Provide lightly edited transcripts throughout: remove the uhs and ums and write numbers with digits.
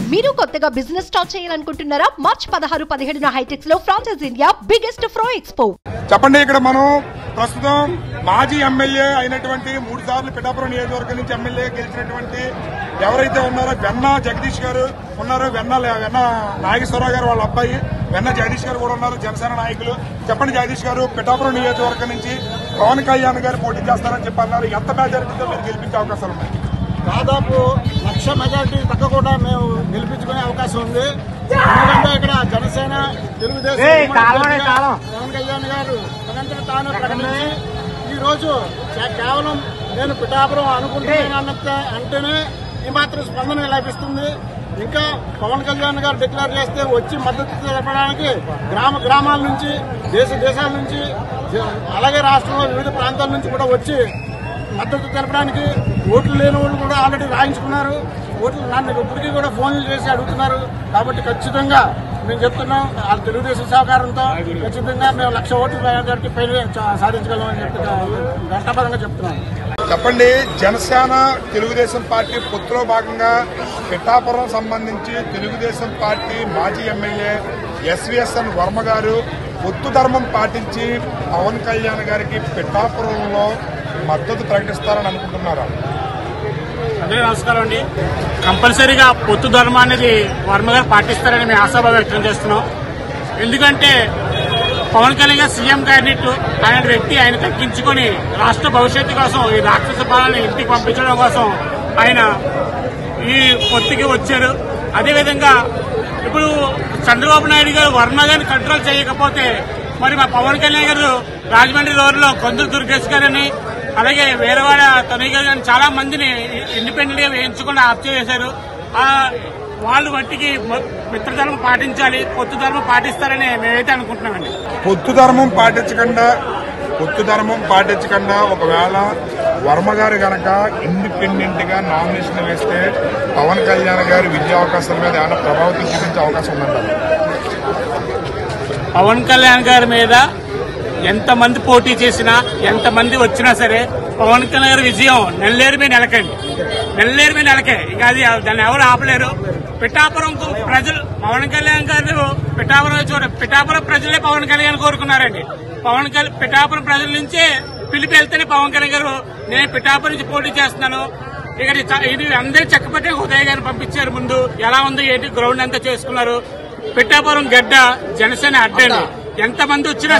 మీరు కొత్తగా business start చేయాలనుకుంటున్నారా? మార్చ్ 16-17 హైటెక్స్ లో franchise India biggest pro expo. చెప్పండి, ఇక్కడ మనం ప్రస్తుతం మాజీ ఎమ్మెల్యే అయినటువంటి 3 సార్లు పిఠాపురం నియోజకవర్గం నుంచి ఎమ్మెల్యే గెలిచినటువంటి ఎవరైతే ఉన్నారో వెన్న జగదీష్ గారు ఉన్నారు. వెన్న నాగేశ్వరరావు గారు వాళ్ళ అబ్బాయి వెన్న జగదీష్ గారు కూడా ఉన్నారు, జనసేన నాయకులు. చెప్పండి జగదీష్ గారు, పిఠాపురం నియోజకవర్గం నుంచి పవన్ కళ్యాణ్ గారు పోటీ చేస్తారని చెప్పన్నారు. ఎంత మెజారిటీతో మీరు గెలిపించే అవకాశాలు ఉన్నాయి? దాదాపు 1,00,000 మెజారిటీ తగ్గకుండా మేము గెలిపించుకునే అవకాశం ఉంది. ఎందుకంటే ఇక్కడ జనసేన తెలుగుదేశం పవన్ కళ్యాణ్ గారు తనంతట తాను ప్రకటించి ఈ రోజు కేవలం నేను పిఠాపురం అనుకుంటున్నాను అంటేనే ఈ మాత్రం స్పందన లభిస్తుంది. ఇంకా పవన్ కళ్యాణ్ గారు డిక్లేర్ చేస్తే వచ్చి మద్దతు తెలపడానికి గ్రామాల నుంచి దేశాల నుంచి అలాగే రాష్ట్రంలో వివిధ ప్రాంతాల నుంచి కూడా వచ్చి మద్దతు తెలపడానికి ఓట్లు లేని వాళ్ళు కూడా ఆల్రెడీ రాయించుకున్నారు. ఓట్లు నన్ను ఇప్పటికీ కూడా ఫోన్లు చేసి అడుగుతున్నారు. కాబట్టి ఖచ్చితంగా మేము చెప్తున్నాం, ఆ తెలుగుదేశం సహకారంతో ఖచ్చితంగా మేము 1,00,000 ఓట్లు పైన సాధించగలమని చెప్పి ఘంటాపరంగా చెప్తున్నాం. చెప్పండి, జనసేన తెలుగుదేశం పార్టీ పొత్తులో భాగంగా పిఠాపురం సంబంధించి తెలుగుదేశం పార్టీ మాజీ ఎమ్మెల్యే ఎస్వీఎస్ఎన్ వర్మ గారు పొత్తు ధర్మం పాటించి పవన్ కళ్యాణ్ గారికి పిఠాపురంలో మద్దతు ప్రకటిస్తారని అనుకుంటున్నారా? అదే నమస్కారం అండి. కంపల్సరీగా పొత్తు ధర్మం అనేది వర్మ గారు పాటిస్తారని మేము ఆశాభావం వ్యక్తం చేస్తున్నాం. ఎందుకంటే పవన్ కళ్యాణ్ గారు సీఎం క్యాండిడేట్ ఆయన వ్యక్తి, ఆయన తగ్గించుకొని రాష్ట్ర భవిష్యత్తు కోసం ఈ రాక్షస పాలన ఇంటికి పంపించడం కోసం ఆయన ఈ పొత్తుకి వచ్చారు. అదేవిధంగా ఇప్పుడు చంద్రబాబు నాయుడు గారు వర్మ గారిని కంట్రోల్ చేయకపోతే మరి మా పవన్ కళ్యాణ్ గారు రాజమండ్రి రోడ్లో కొందరు దుర్గేష్ గారని అలాగే వేరేవాడ తనయ్య గారు కానీ చాలా మందిని ఇండిపెండెంట్ గా వేయించకుండా హత్య చేశారు. వాళ్ళు వాటికి మిత్రధర్మం పాటించాలి, పొత్తు ధర్మం పాటిస్తారని మేమైతే అనుకుంటున్నామండి. పొత్తు ధర్మం పాటించకుండా ఒకవేళ వర్మ గారు గనక ఇండిపెండెంట్ గా నామినేషన్ వేస్తే పవన్ కళ్యాణ్ గారి విజయ అవకాశాల మీద ఏమైనా ప్రభావితం చూపించే అవకాశం ఉందంటారు? పవన్ కళ్యాణ్ గారి మీద ఎంతమంది పోటీ చేసినా ఎంతమంది వచ్చినా సరే పవన్ కళ్యాణ్ గారి విజయం నెల్లేరు మీద నెలకే. ఇక అది దాన్ని ఎవరు ఆపలేరు. పిఠాపురం ప్రజలు పవన్ కళ్యాణ్ గారు పిఠాపురం ప్రజలే పవన్ కళ్యాణ్ కోరుకున్నారండి. పిఠాపురం ప్రజల నుంచే పిలిపి వెళ్తేనే పవన్ కళ్యాణ్ గారు నేను పిఠాపురం నుంచి పోటీ చేస్తున్నాను, ఇక్కడ ఇది అందరూ చక్కపట్టి ఉదయ్ గారిని పంపించారు. ముందు ఎలా ఉంది ఏంటి గ్రౌండ్ అంతా చేసుకున్నారు. పిఠాపురం గడ్డ జనసేన అడ్డండి. ఎంతమంది వచ్చినా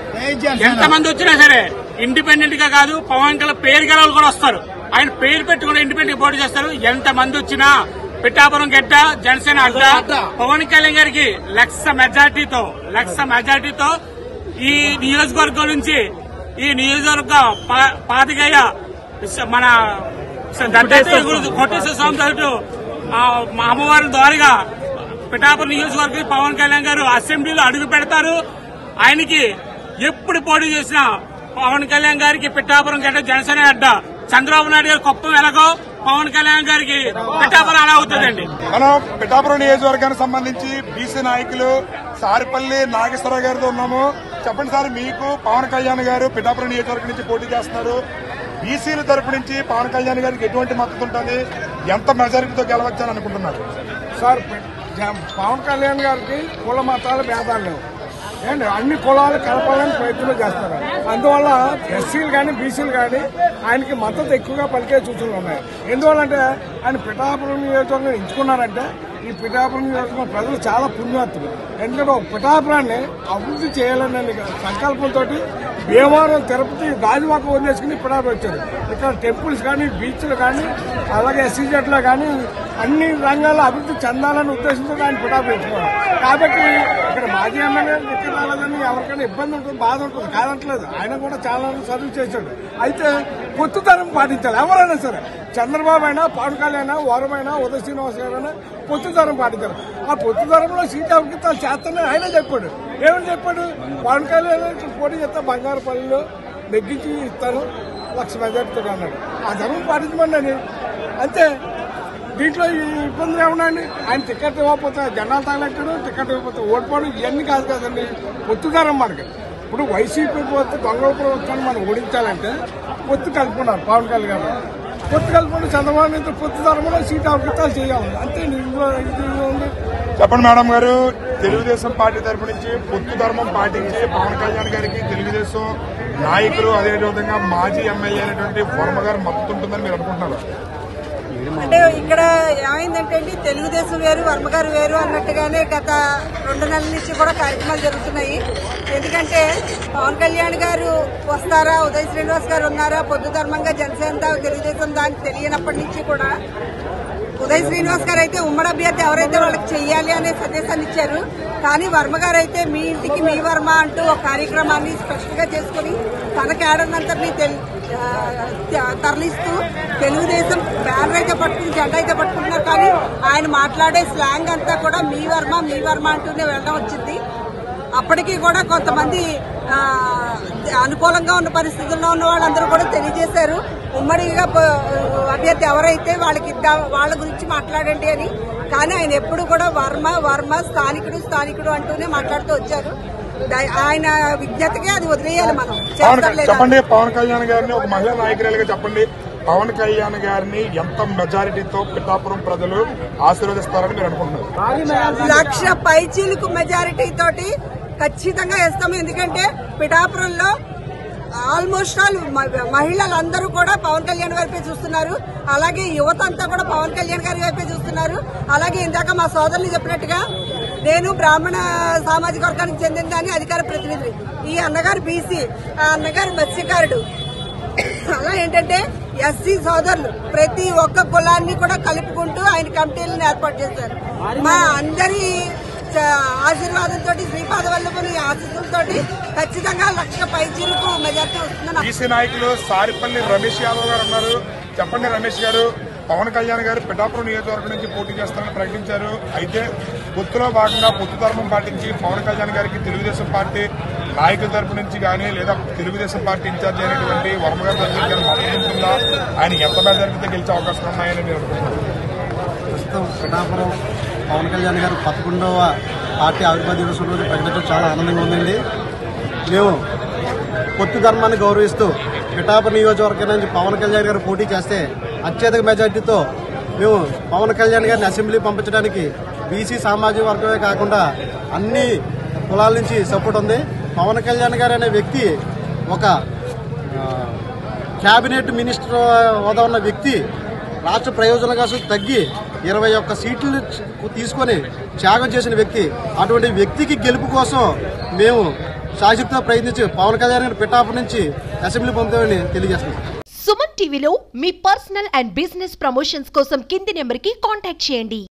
సరే ఇండిపెండెంట్ గా కాదు, పవన్ కళ్యాణ్ పేరు గల కూడా వస్తారు. ఆయన పేరు పెట్టుకుని ఇండిపెండెంట్ పోటీ చేస్తారు. ఎంతమంది వచ్చినా పిఠాపురం గడ్డ జనసేన అడ్డ పవన్ కళ్యాణ్ గారికి 1,00,000 మెజార్టీతో ఈ నియోజకవర్గం నుంచి ఈ నియోజకవర్గ పాతికయ్య మన కోటేశ్వర స్వామి తరటు మా అమ్మవారి ద్వారాగా పిఠాపురం నియోజకవర్గం పవన్ కళ్యాణ్ గారు అసెంబ్లీలో అడుగు పెడతారు. ఆయనకి ఎప్పుడు పోటీ చేసినా పవన్ కళ్యాణ్ గారికి పిఠాపురం గడ్డ జనసేన అడ్డ, చంద్రబాబు నాయుడు గారు కుప్పం ఎలాగో పవన్ కళ్యాణ్ గారికి పిఠాపురం అలా అవుతుందండి. మనం పిఠాపురం నియోజకవర్గానికి సంబంధించి బీసీ నాయకులు సారిపల్లి నాగేశ్వరరావు గారితో ఉన్నాము. చెప్పండి సార్, మీకు పవన్ కళ్యాణ్ గారు పిఠాపురం నియోజకవర్గం నుంచి పోటీ చేస్తున్నారు. బీసీల తరపు నుంచి పవన్ కళ్యాణ్ గారికి ఎటువంటి మద్దతు ఉంటుంది, ఎంత మెజారిటీతో గెలవచ్చని అనుకుంటున్నారు? సార్, పవన్ కళ్యాణ్ గారికి కుల మతాల భేదాలు లేవు, ఏంటి అన్ని కులాలు కలపాలని ప్రయత్నం చేస్తారు. అందువల్ల ఎస్సీలు కానీ బీసీలు కానీ ఆయనకి మద్దతు ఎక్కువగా పలికే సూచనలు ఉన్నాయి. ఎందువల్లంటే ఆయన పిఠాపురం నియోజకవర్గం ఎంచుకున్నారంటే ఈ పిఠాపురం నియోజకవర్గం ప్రజలు చాలా పుణ్యాత్తులు. ఎందుకంటే ఒక పిఠాపురాన్ని అభివృద్ధి చేయాలనే సంకల్పంతో భీమవరం, తిరుపతి, గాజువాక వదిలేసుకుని పిఠాపురం వచ్చారు. ఇక్కడ టెంపుల్స్ కానీ బీచ్లు కానీ అలాగే ఎస్సీజెట్లో కానీ అన్ని రంగాల్లో అభివృద్ధి చెందాలనే ఉద్దేశంతో ఆయన పిఠాపురం ఎంచుకున్నారు. కాబట్టి ఇక్కడ మాజీ ఎమ్మెల్యే ఇక్కడ రాలేదని ఎవరికైనా ఇబ్బంది ఉంటుంది, బాధ ఉంటుంది, కాదంటలేదు. ఆయన కూడా చాలా సర్వీస్ చేశాడు. అయితే పొత్తు ధర్మం పాటించాలి ఎవరైనా సరే. చంద్రబాబు అయినా, పవన్ కళ్యాణ్, వరమైనా, ఉదయ శ్రీనివాస్ గారైనా పొత్తు ధర్మం పాటించారు. ఆ పొత్తు ధర్మంలో సీట్ అవకాశాలు చేస్తానని ఆయన చెప్పాడు. ఏమని చెప్పాడు? పవన్ కళ్యాణ్ పోటీ చేస్తే బంగారుపల్లిలో నెగ్గించి ఇస్తాను 1,00,000 మెజార్టీతో అన్నాడు. ఆ ధర్మం పాటించమని అంతే. దీంట్లో ఈ ఇబ్బందులు ఏమన్నాయండి? ఆయన టికెట్ ఇవ్వకపోతే జెండాలు తగలెట్టాడు, టికెట్ ఇవ్వకపోతే ఓడిపోవడం ఇవన్నీ కాదు కదండి. పొత్తుదారం మనకి ఇప్పుడు వైసీపీ పోతే దొంగల ప్రభుత్వాన్ని మనం ఓడించాలంటే పొత్తు కలుపుకున్నారు పవన్ కళ్యాణ్ గారు. పొత్తు కలుపుకుని చంద్రబాబు నాయుడు పొత్తు ధర్మంలో సీట్ అవకాశాలు చేయాలి అంతే. చెప్పండి మేడం గారు, తెలుగుదేశం పార్టీ తరఫు నుంచి పొత్తు ధర్మం పాటించి పవన్ కళ్యాణ్ గారికి తెలుగుదేశం నాయకులు అదేవిధంగా మాజీ ఎమ్మెల్యే అయినటువంటి వర్మ గారు మద్దతు ఉంటుందని మీరు అనుకుంటున్నారు? అంటే ఇక్కడ ఏమైందంటే అండి, తెలుగుదేశం వేరు వర్మ గారు వేరు అన్నట్టుగానే గత 2 నెలల నుంచి కూడా కార్యక్రమాలు జరుగుతున్నాయి. ఎందుకంటే పవన్ కళ్యాణ్ గారు వస్తారా, ఉదయ్ శ్రీనివాస్ గారు ఉన్నారా, పొద్దు ధర్మంగా జనసేన తెలుగుదేశం దానికి తెలియనప్పటి నుంచి కూడా ఉదయ్ శ్రీనివాస్ గారు అయితే ఉమ్మడి అభ్యర్థి ఎవరైతే వాళ్ళకి చెయ్యాలి అనే సందేశాన్ని ఇచ్చారు. కానీ వర్మ గారు అయితే మీ ఇంటికి మీ వర్మ అంటూ ఒక కార్యక్రమాన్ని స్పష్టంగా చేసుకుని తన క్యాడర్నంతరినీ తరలిస్తూ తెలుగుదేశం బ్యానర్ అయితే పట్టుకుని జెండా అయితే పట్టుకుంటున్నారు. కానీ ఆయన మాట్లాడే స్లాంగ్ అంతా కూడా మీ వర్మ అంటూనే వెళ్ళడం వచ్చింది. అప్పటికీ కూడా కొంతమంది అనుకూలంగా ఉన్న పరిస్థితుల్లో ఉన్న వాళ్ళందరూ కూడా తెలియజేశారు, ఉమ్మడిగా అభ్యర్థి ఎవరైతే వాళ్ళ గురించి మాట్లాడండి అని. కానీ ఆయన ఎప్పుడు కూడా వర్మ స్థానికుడు అంటూనే మాట్లాడుతూ వచ్చారు. ఆయన విజ్ఞతకే అది వదిలేయాలి మనం. చెప్పండి, పవన్ కళ్యాణ్ గారిని ఒక మహిళా నాయకురాలుగా చెప్పండి, పవన్ కళ్యాణ్ గారిని ఎంత మెజారిటీతో పిఠాపురం ప్రజలు ఆశీర్వదిస్తారని మీరు అనుకుంటున్నారు? 1,00,000 పైచీలకు మెజారిటీ తోటి ఖచ్చితంగా వేస్తాము. ఎందుకంటే పిఠాపురంలో ఆల్మోస్ట్ ఆల్ మహిళలందరూ కూడా పవన్ కళ్యాణ్ వైపే చూస్తున్నారు. అలాగే యువత అంతా కూడా పవన్ కళ్యాణ్ గారి వైపే చూస్తున్నారు. అలాగే ఇందాక మా సోదరులు చెప్పినట్టుగా నేను బ్రాహ్మణ సామాజిక వర్గానికి చెందిందని అధికార ప్రతినిధి, ఈ అన్నగారు బీసీ, ఆ అన్నగారు మత్స్యకారుడు. అలా ఏంటంటే ఎస్సీ సోదరులు ప్రతి ఒక్క కులాన్ని కూడా కలుపుకుంటూ ఆయన కమిటీలను ఏర్పాటు చేశారు. మా అందరి ఆశీర్వాదంతో శ్రీపాద వల్లభుని ఆశీస్సులతో ఖచ్చితంగా 1,00,000 పైచీలకు మెజార్టీ వస్తుందని. బీసీ నాయకులు సారిపల్లి రమేష్ యాదవ్ గారు ఉన్నారు. చెప్పండి రమేష్ గారు, పవన్ కళ్యాణ్ గారు పిఠాపురం నియోజకవర్గం నుంచి పోటీ చేస్తారని ప్రకటించారు. అయితే పొత్తులో భాగంగా పొత్తు ధర్మం పాటించి పవన్ కళ్యాణ్ గారికి తెలుగుదేశం పార్టీ నాయకుల తరపు నుంచి కానీ లేదా తెలుగుదేశం పార్టీ ఇన్ఛార్జ్ అయినటువంటి వర్మ గారి తరఫు నుంచి మద్దతు ఉంటుందా? ఆయన ఎంత మెజారిటీతో గెలిచే అవకాశం ఉన్నాయని మీరు అనుకుంటున్నారు? ప్రస్తుతం పిఠాపురం పవన్ కళ్యాణ్ గారు 11వ పార్టీ ఆవిర్భావ దినోత్సవం రోజు ప్రకటించడం చాలా ఆనందంగా ఉందండి. మేము పొత్తు ధర్మాన్ని గౌరవిస్తూ పిఠాపురం నియోజకవర్గం నుంచి పవన్ కళ్యాణ్ గారు పోటీ చేస్తే అత్యధిక మెజార్టీతో మేము పవన్ కళ్యాణ్ గారిని అసెంబ్లీ పంపించడానికి బీసీ సామాజిక వర్గమే కాకుండా అన్ని కులాల నుంచి సపోర్ట్ ఉంది. పవన్ కళ్యాణ్ గారు అనే వ్యక్తి ఒక క్యాబినెట్ మినిస్టర్ హోదా ఉన్న వ్యక్తి రాష్ట్ర ప్రయోజనాల కోసం తగ్గి 21 సీట్లు తీసుకొని త్యాగం చేసిన వ్యక్తి. అటువంటి వ్యక్తికి గెలుపు కోసం మేము శాశ్వతంగా ప్రయత్నించి పవన్ కళ్యాణ్ గారిని పిఠాపురం నుంచి అసెంబ్లీ పంపుతామని తెలియజేస్తున్నాం. సుమన్ టీవీలో మీ పర్సనల్ అండ్ బిజినెస్ ప్రమోషన్స్ కోసం కింది నెంబర్కి కాంటాక్ట్ చేయండి.